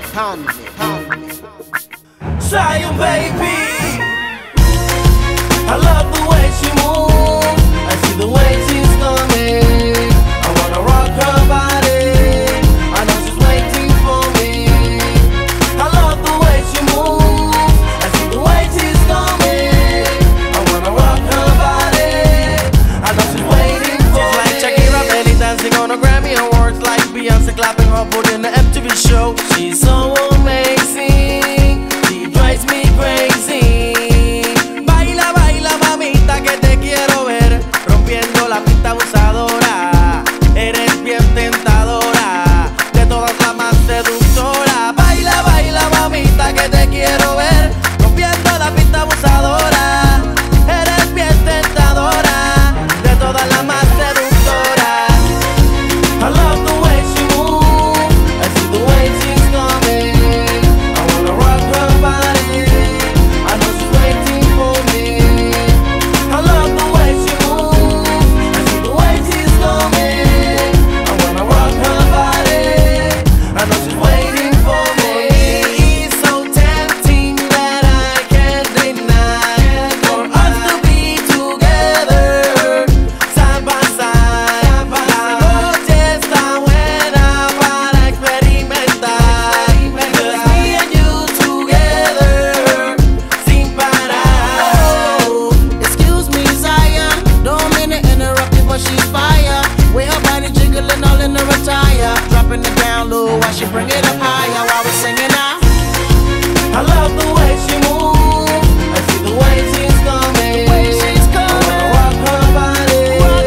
Zion, baby, I love the way she moves. I see the way she's coming. I wanna rock her body. I know she's waiting for me. I love the way she moves. I see the way she's coming. I wanna rock her body. I know she's waiting for me. She's like Shakira, belly dancing on a Grammy Awards, like Beyonce clapping her foot in the MTV show. She's so amazing. She drives me crazy. Baila, baila, mamita, que te quiero ver rompiendo la pista abusadora. Eres bien tentadora, de todas la más seductora. Baila, baila, mamita, que te quiero ver rompiendo la pista abusadora. Eres bien tentadora, de todas la más seductora. I love the way she moves. I see the way she's coming. I wanna rock her body. I know she's waiting for me. I love the way she moves. I see the way she's coming. I wanna rock her body. I know she's waiting for me. It's so tempting that I can't deny. For us to be together, side by side. La noche está buena para experimentar. Just me and you together, sin parar. Oh, excuse me, Zion. Don't mean to interrupt you, but she's fire. With her body jiggling all in her attire, dropping it down low while she bring it up higher while we singing out. I love the way she moves. I see the way she's coming. I wanna rock her body.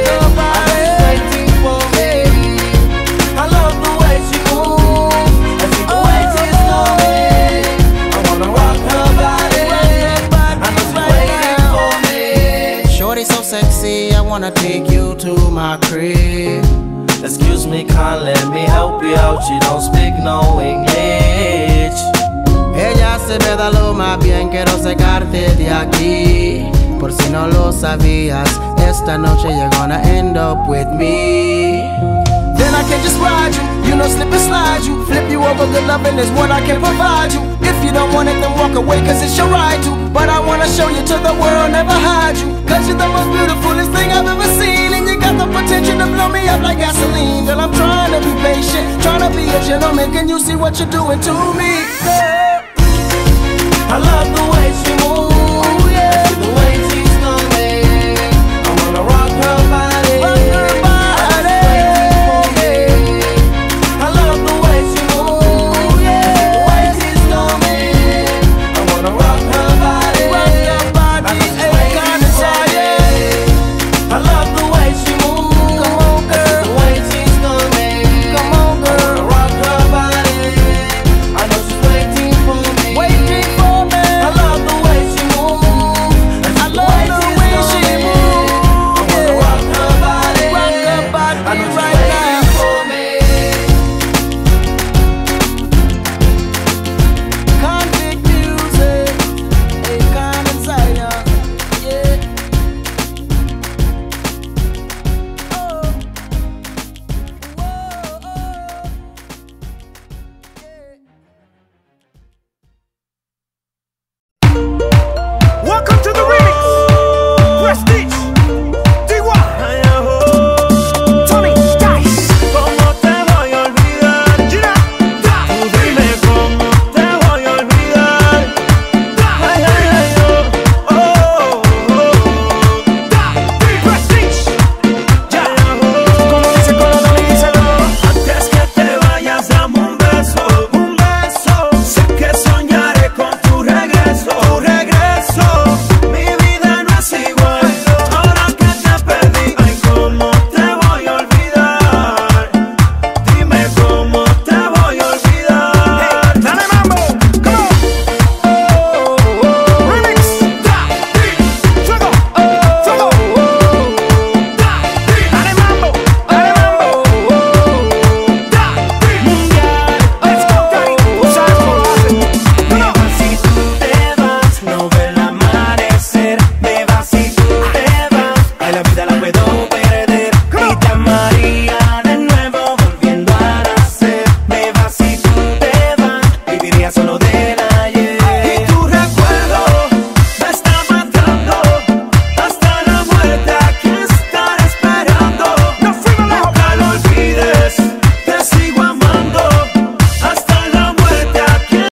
I know she's waiting for me. I love the way she moves. I see the way she's coming. I wanna rock her body. I know she's waiting for me. Shorty so sexy, I wanna take you to my crib. Excuse me, can't let me help you out. She don't speak no English. Ella se me da lo más bien, quiero sacarte de aquí. Por si no lo sabías, esta noche you're gonna end up with me. Then I can just ride you know, slip and slide you. Flip you over, good loving is what I can provide you. If you don't want it, then walk away, cause it's your right to. But I wanna show you to the world, never hide you. Cause you're the most beautifulest thing I've ever seen. And you got the potential to blow me up like gasoline. Girl, I'm trying to be patient, trying to be a gentleman. Can you see what you're doing to me? I love the way she moves.